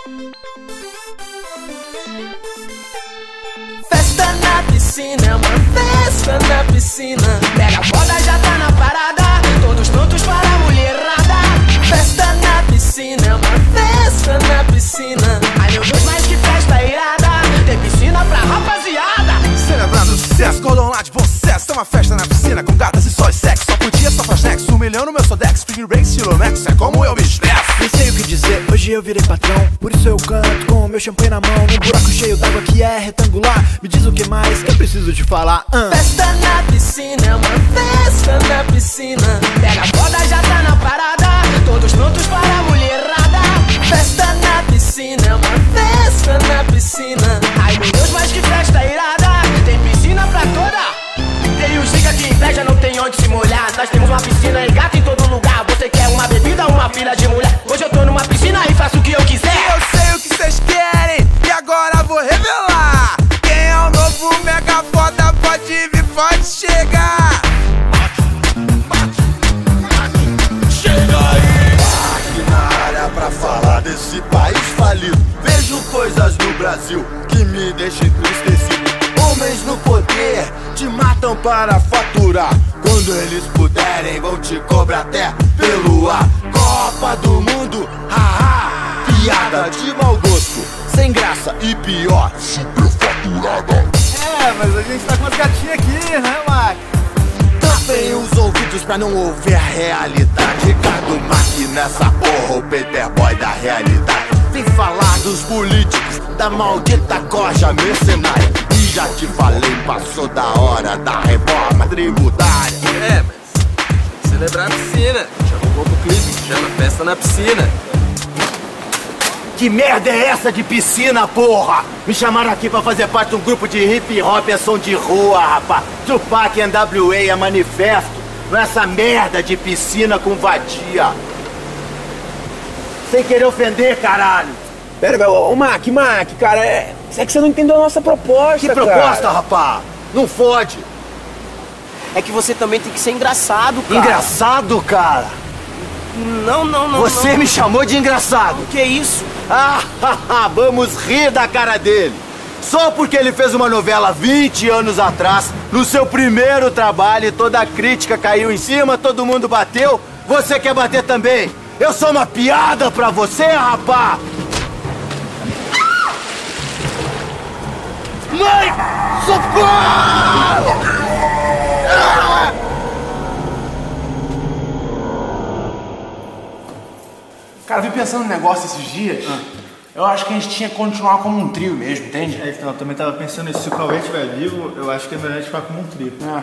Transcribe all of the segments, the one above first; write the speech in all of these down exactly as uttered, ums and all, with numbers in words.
Festa na piscina, é uma festa na piscina. Pega a foda, já tá na parada, todos prontos para a mulherada. Festa na piscina, é uma festa na piscina. Ai meu Deus, mas que festa irada, tem piscina pra rapaziada. Celebrando o sucesso, cordão lá de bom sucesso. Tem uma festa na piscina com gatas e só e sexo. Só podia, só faz nexo, um milhão no meu Sodex. Spring Break, estilo Max, é como eu me estresso. Nem sei o que dizer, hoje eu virei patrão. Por isso eu canto com o meu champanhe na mão. Num buraco cheio d'água que é retangular. Me diz o que mais que eu preciso te falar. uh. Festa na piscina, é uma festa na piscina. Pega a foda, já tá na parada, todos prontos para a mulherada. Festa na piscina, é uma festa na piscina. Ai meu Deus, mas que festa irada, tem piscina pra toda. Tem os giga de inveja, não tem onde se molhar. Nós temos uma piscina e gato em todo lugar. Você quer uma bebida, uma pilha de mulher? Hoje eu tô numa piscina e faço o que eu quiser. Eu sei o que vocês querem e agora vou revelar. Quem é o novo mega foda pode vir, pode chegar. Chega aí! Aqui na área pra falar desse país falido. Vejo coisas no Brasil que me deixam entristecido. Homens no poder te matam para faturar. Quando eles puderem vão te cobrar até pelo ar. Copa do Mundo, haha, piada de mau gosto, sem graça e pior, superfaturada. É, mas a gente tá com as gatinhas aqui, né, Mac? Tampem os ouvidos pra não ouvir a realidade. Ricardo Mack nessa porra, o paperboy da realidade. Vem falar dos políticos, da maldita corja mercenária. E já te falei, passou da hora da reforma tributária. É, mas celebrar a piscina. Chama um novo clipe, chama Festa na Piscina. Que merda é essa de piscina, porra? Me chamaram aqui pra fazer parte de um grupo de hip hop, é som de rua, rapá. Tupac, N W A, é manifesto. Não é essa merda de piscina com vadia. Sem querer ofender, caralho. Pera, velho, ô Mac, Mac, cara, é... é que você não entendeu a nossa proposta, Que cara. proposta, rapá? Não fode. É que você também tem que ser engraçado, cara. Engraçado, cara? Não, não, não. Você não. me chamou de engraçado. O que é isso? Ah, vamos rir da cara dele. Só porque ele fez uma novela vinte anos atrás, no seu primeiro trabalho, e toda a crítica caiu em cima, todo mundo bateu, você quer bater também? Eu sou uma piada pra você, rapá! Mãe! Socorro! Cara, eu vim pensando num negócio esses dias. Ah. Eu acho que a gente tinha que continuar como um trio mesmo, entende? É, então, eu também tava pensando nisso. Se o Cauê estiver vivo, eu acho que é melhor a gente ficar como um trio. É.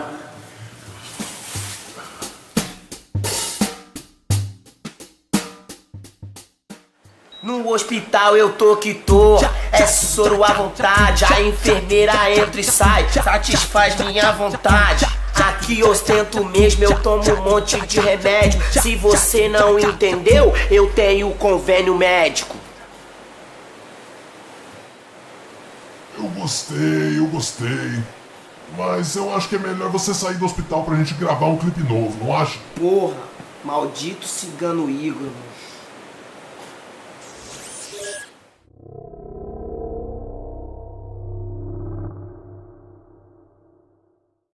No hospital eu tô que tô, é soro à vontade. A enfermeira entra e sai, satisfaz minha vontade. Aqui ostento mesmo, eu tomo um monte de remédio. Se você não entendeu, eu tenho convênio médico. Eu gostei, eu gostei. Mas eu acho que é melhor você sair do hospital pra gente gravar um clipe novo, não acha? Porra, maldito cigano Igor, mano.